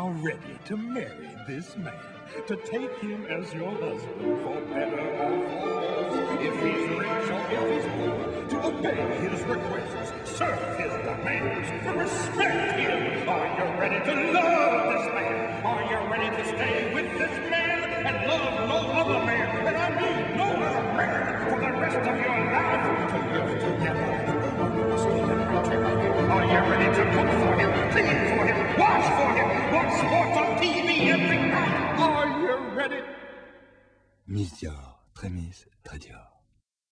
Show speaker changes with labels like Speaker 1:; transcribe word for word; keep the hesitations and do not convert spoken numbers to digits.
Speaker 1: now ready to marry this man, to take him as your husband for better or for worse, if he's rich or if he's poor, to obey his requests, serve his demands, respect him? Are you ready to love this man? Are you ready to stay with this man and love no other man? And I mean no other man for the rest of your life, to live together harmoniously and protect him? Are you ready to cook for him, clean for him, wash for him, watch sports on T V every night? Are you ready?
Speaker 2: Miss Dior, très Miss, très Dior.